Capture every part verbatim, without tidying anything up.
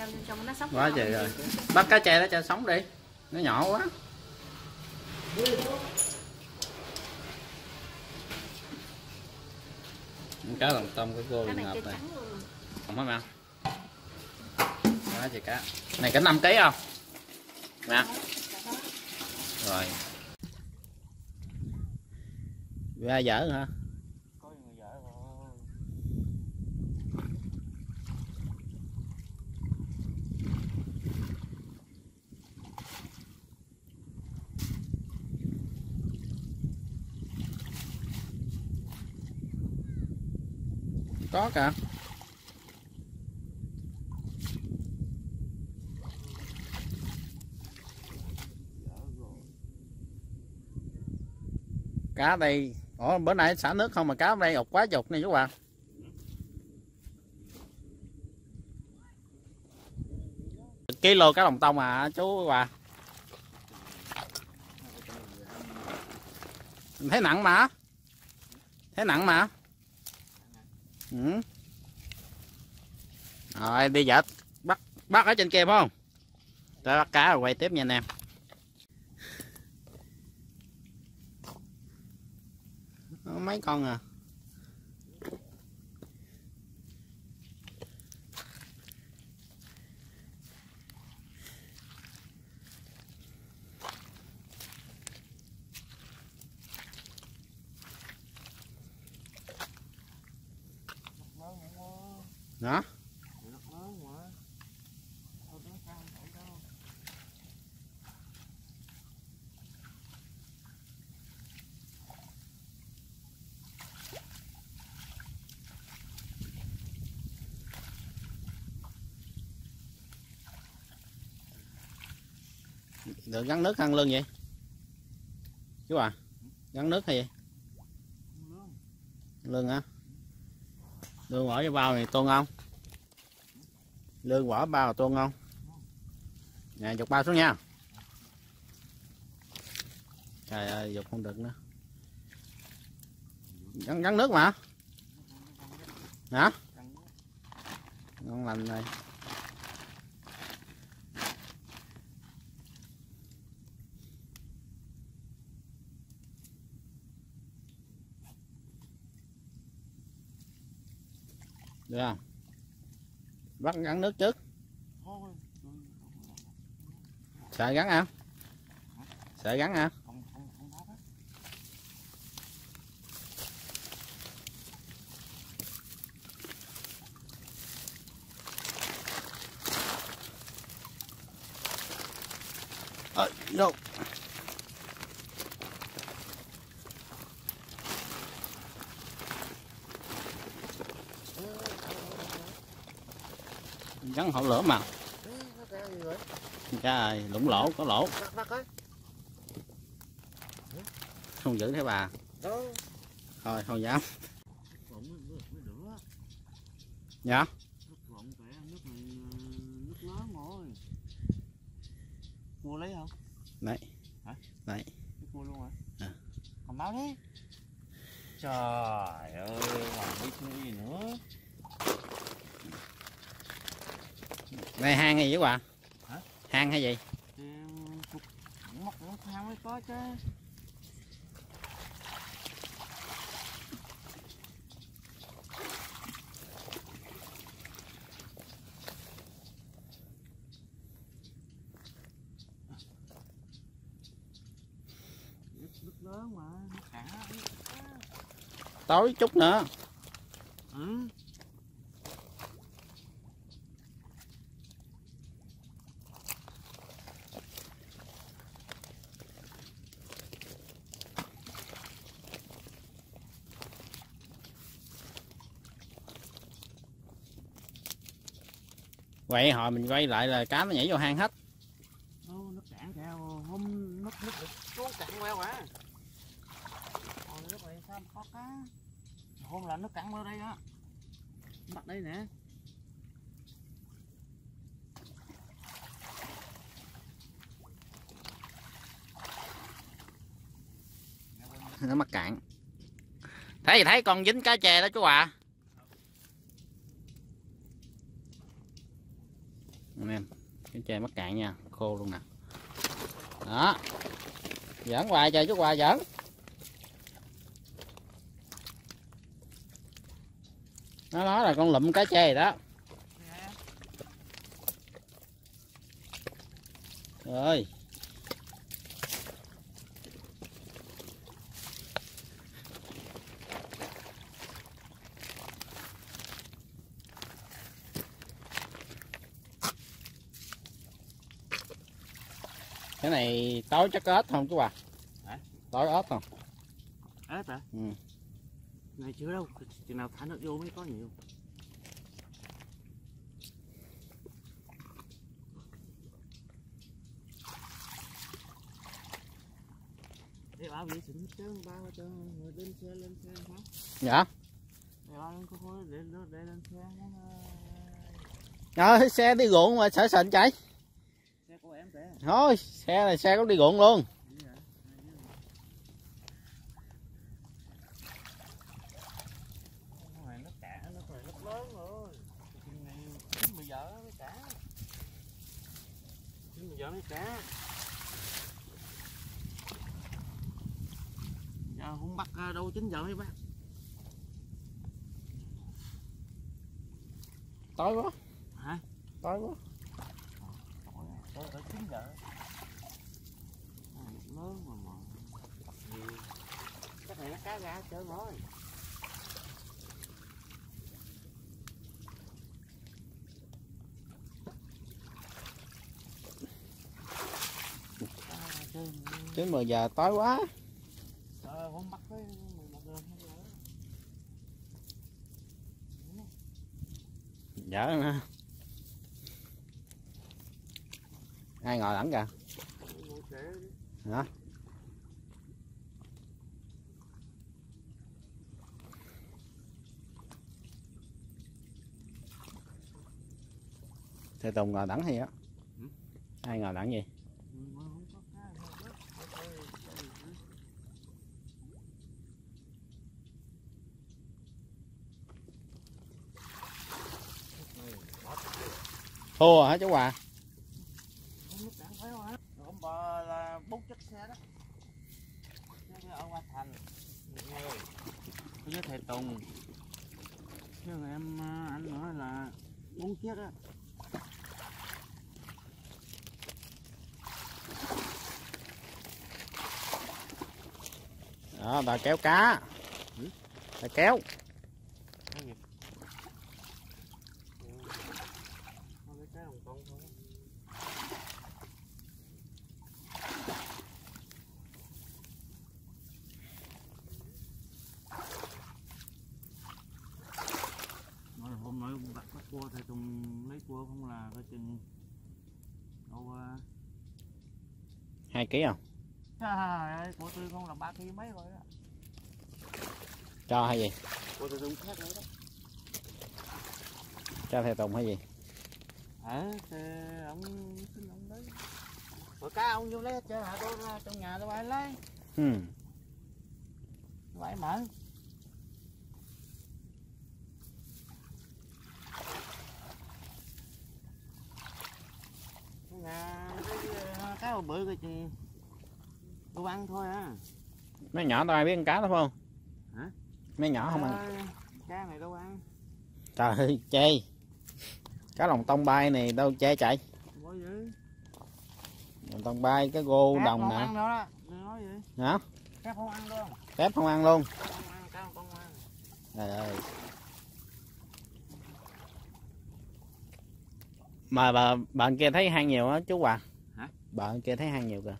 leo lên trong nó sống quá trời rồi. Bắt cá tre đó cho sống đi, nó nhỏ quá. Cá lòng tông của cô bị ngợp này. Không phải mà. Quá trời cá. Này cả năm ký không? Nè. Rồi. Ra dở hả? Có người dở rồi. Có cả. Cá đây, ủa bữa nay xả nước không mà cá ở đây ục quá chục này chú bạn. Kilo cá lòng tông à chú bà. Thấy nặng mà. Thấy nặng mà. Ừ. Rồi đi vợ bắt bắt ở trên kia phải không? Rồi bắt cá rồi quay tiếp nha anh em. Mấy con à. Đó. Được gắn nước ăn lưng vậy chú à? Gắn nước hay gì? Lưng hả? Lương bỏ vô bao này tôn không? Lương bỏ bao là tôn không? Nè dục bao xuống nha. Trời ơi dục không được nữa. Gắn, gắn nước mà. Hả? Ngon lành này. Được không? Bắt gắn nước trước. Sợ gắn hả? Sợ gắn hả? Ờ, đâu? Gắn hậu lửa mà. Trời, lũng lỗ, có lỗ. Không giữ thế bà. Thôi, không dám. Dạ. Mua lấy không? Đấy. Hả? Đấy. Mua luôn hả? À. Còn báo đi. Trời ơi, còn biết cái gì nữa. Này hang hay gì vậy bà? Hả? Hang hay gì? Thì móc nó thang mới có chứ. Nước lớn mà, nước cạn á. Tối chút nữa. Ừ. Vậy hồi mình quay lại là cá nó nhảy vô hang hết. Ô, nước cạn kìa, hôm nước nước xuống cạn queo hả? Còn nước này sao có cá? Hôm là nước cạn ở đây á. Bắt đây nè. Nó mắc cạn. Thấy thì thấy con dính cá chê đó chú à. Ừ. anh em, cái tre mắc cạn nha, khô luôn nè. Đó, giỡn hoài trời chú Hòa giỡn. Nó nói là con lụm cá tre đó. Rồi. Cái này tối chắc có ếch không chú Hòa? Hả? Tối ếch không? Ếch hả? Ừ. Này chưa đâu, chừng nào thả nước vô mới có nhiều. Để bảo vệ sinh hết trơn, bao cho người lên xe lên xe hả? Dạ. Để bảo lên khối để để lên xe nó. Rồi xe đi ruộng mà sợ sình chạy. Xe của em kìa. Thôi, xe này xe cũng đi ruộng luôn. Nó cạn, nó phải nước lớn rồi. Chừng này chín mười giờ mới cạn. chín mười giờ mới cạn. Giờ không bắt đâu chín giờ mới bắt. Tối quá. Hả? Tối quá. Tối tới chín giờ. Lớn mà mà. Cái này nó cá ra chơi thôi. Chín mười giờ tối quá. Ờ, không bắt tới mười một giờ. Dở nè. Ai ngồi lẫn kìa? Hả? Thầy Tùng ngồi đẳng hay á? Ừ? Ai ngồi đẳng gì? Thua hả chú Hòa? Hôm bò là bốn chiếc xe đó. Ở Hoa Thành. Với thầy Tùng. Chứ em anh nói là bốn chiếc á. Đó, bà kéo cá. Ừ? Bà kéo. Hôm nay bắt bắt cua thầy Tùng lấy cua không là coi chừng đâu hai ký không? Trời ơi, cua tươi không là ba ký mấy rồi đó. Cho hay gì? Cua thầy Tùng khác nữa đó. Cho thầy Tùng hay gì? Ờ, thì ông xin ông đấy. Rồi cá ông vô lấy hết trơn hả? Tôi ra trong nhà tôi bay lấy. Ừ. Vậy mở. Nhà cái cá bự cái gì tôi ăn thôi à. Mấy nhỏ tao ai biết ăn cá đó phải không? Hả? Mấy nhỏ không ăn. Cá này đâu ăn. Trời ơi, chê. Cá lồng tông bay này đâu chê chạy. Lồng tông bay, cái gô Tép đồng không nè. ăn đâu đó. Nói gì? Hả? Tép không ăn luôn. Tép không ăn luôn. Không ăn, cá không ăn. Trời ơi. Mà bà bạn kia thấy hang nhiều á chú Hòa. Hả? Bạn kia thấy hang nhiều kìa.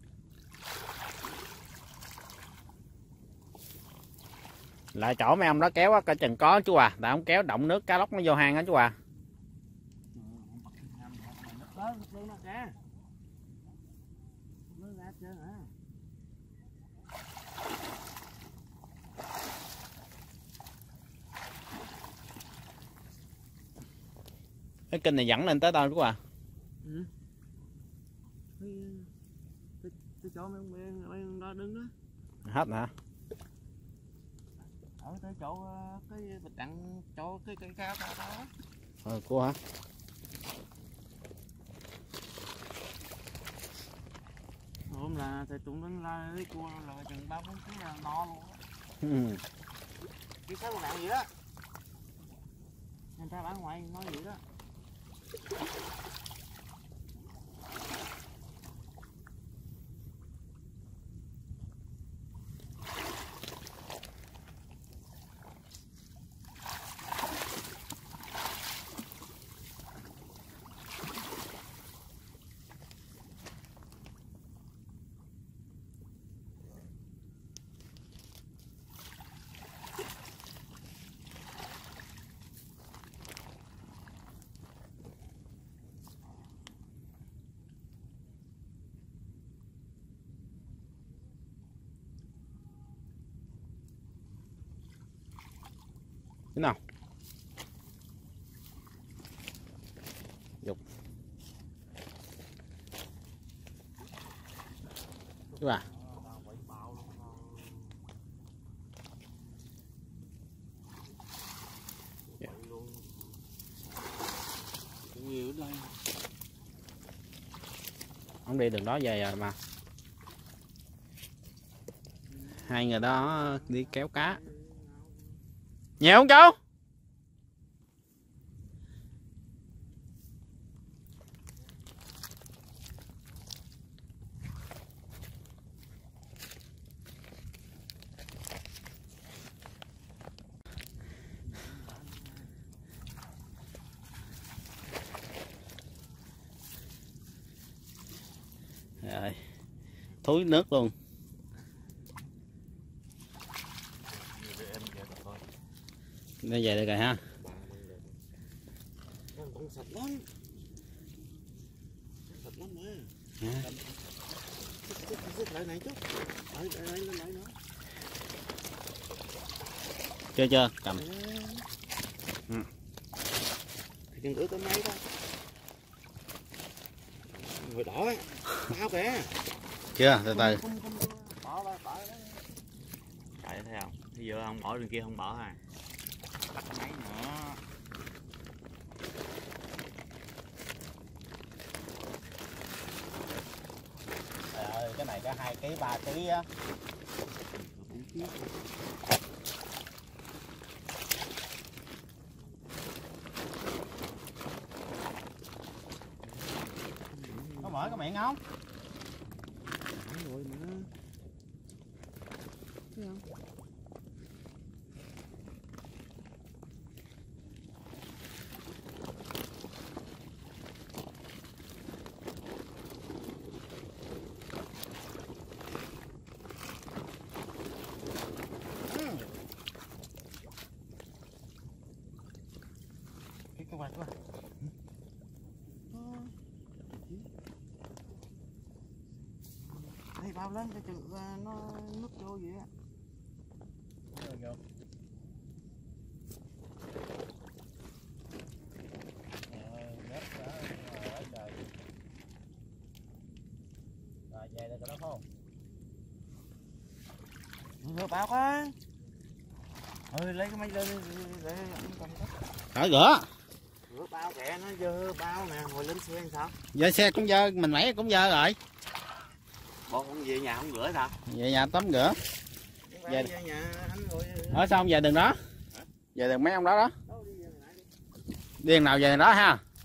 Lại chỗ mấy ông đó kéo á, coi chừng có chú Hòa. Tại ông kéo động nước cá lóc nó vô hang á chú Hòa. Cái kênh này dẫn lên tới đâu chú Hòa? Ừ. Cái, cái chỗ mấy ông, mấy ông đó đứng đó. Hết hả? Ở tới chỗ cái bịch đặng chỗ cái cây cao đó đó. Ờ, cua hả? hôm là thầy tụng đến la lấy cua là chừng ba bốn ký là no luôn á. Ừ. Cái sáu con nặng gì đó người ta bán ngoài nói vậy đó. Thế nào? Dục. Các bạn. Yeah. Nhiều đây. Ông đi đường đó về rồi mà. Hai người đó đi kéo cá. Nhiều không chú? Rồi. Thúi nước luôn. Nó về được rồi ha. Con sạch lắm. Sạch lắm mà. À. Xích lại này chút. Lại lại lại lại nữa. Chưa chưa, cầm. Ừ. Thì chừng ướt tới mấy đó. Người đỏ ấy. Bao kìa. Chưa, từ từ. Bỏ bỏ bỏ. Chạy thấy không? Bây giờ không bỏ đường kia không bỏ ha. Bắt máy nữa. Trời ơi, cái này có hai ký ba ký á. Có mở cái miệng không? Rồi mà. Thấy không? Các bạn, các bạn. Đây bao lên cho chừng nó nút vô vậy á. Rồi vô. Rồi về được rồi đó không? Rửa bao quá. Ừ lấy cái máy lên để anh cầm đó. Cởi rửa. Rửa bao kìa nó dơ bao nè, ngồi lên xe làm sao? Giờ xe cũng dơ, mình nãy cũng dơ rồi. Bộ không về nhà không rửa sao? Về nhà tắm rửa. Về về nhà anh rồi. Ở sao không về đường đó? Hả? Về đường mấy ông đó đó. Đâu đi về lại đi. Đi đường nào về đường đó ha.